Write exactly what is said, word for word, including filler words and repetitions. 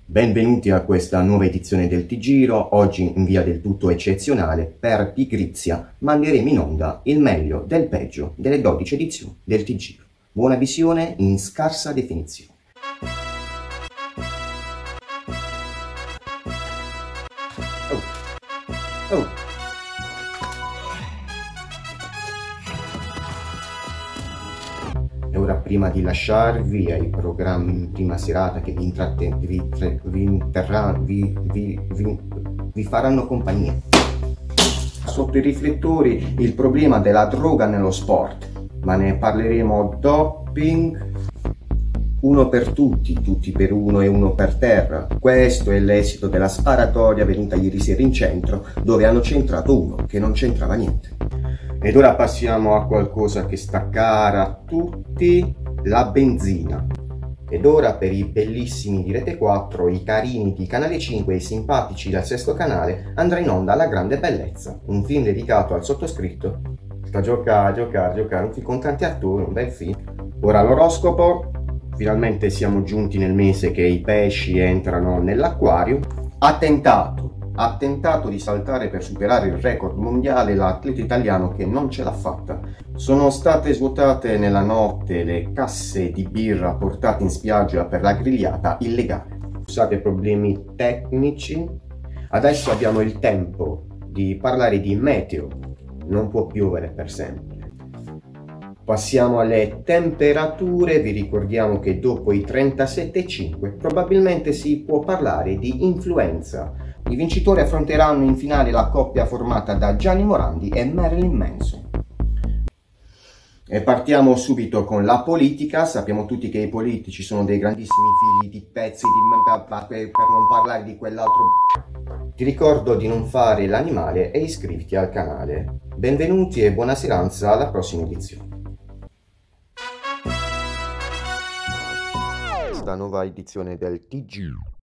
Benvenuti a questa nuova edizione del T-Giro. Oggi in via del tutto eccezionale, per pigrizia, manderemo in onda il meglio del peggio delle dodici edizioni del T-Giro. Buona visione in scarsa definizione. Oh. Oh. E ora, prima di lasciarvi ai programmi in prima serata che vi, intratte, vi, vi, interrà, vi, vi, vi, vi faranno compagnia, sotto i riflettori il problema della droga nello sport, ma ne parleremo. Doping, uno per tutti, tutti per uno e uno per terra. Questo è l'esito della sparatoria avvenuta ieri sera in centro, dove hanno centrato uno che non c'entrava niente. Ed ora passiamo a qualcosa che sta cara a tutti, la benzina. Ed ora, per i bellissimi di Rete quattro, i carini di Canale cinque e i simpatici del Sesto Canale, andrà in onda La Grande Bellezza, un film dedicato al sottoscritto. Sta a giocare, giocare, giocare, un film con tanti attori, un bel film. Ora l'oroscopo, finalmente siamo giunti nel mese che i pesci entrano nell'acquario. Ha tentato. Ha tentato di saltare per superare il record mondiale l'atleta italiano che non ce l'ha fatta. Sono state svuotate nella notte le casse di birra portate in spiaggia per la grigliata illegale. Scusate problemi tecnici. Adesso abbiamo il tempo di parlare di meteo. Non può piovere per sempre. Passiamo alle temperature. Vi ricordiamo che dopo i trentasette virgola cinque probabilmente si può parlare di influenza. I vincitori affronteranno in finale la coppia formata da Gianni Morandi e Marilyn Manson. E partiamo subito con la politica. Sappiamo tutti che i politici sono dei grandissimi figli di pezzi di... per non parlare di quell'altro... Ti ricordo di non fare l'animale e iscriviti al canale. Benvenuti e buona seranza alla prossima edizione. Questa nuova edizione del T G